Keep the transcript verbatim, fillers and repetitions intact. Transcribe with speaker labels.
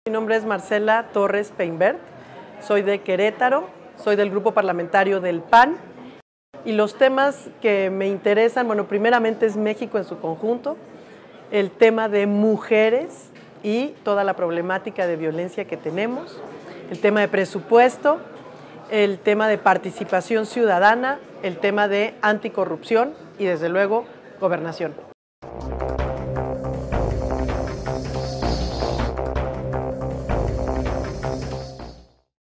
Speaker 1: Mi nombre es Marcela Torres Peinbert, soy de Querétaro, soy del grupo parlamentario del P A N y los temas que me interesan, bueno, primeramente es México en su conjunto, el tema de mujeres y toda la problemática de violencia que tenemos, el tema de presupuesto, el tema de participación ciudadana, el tema de anticorrupción y desde luego gobernación.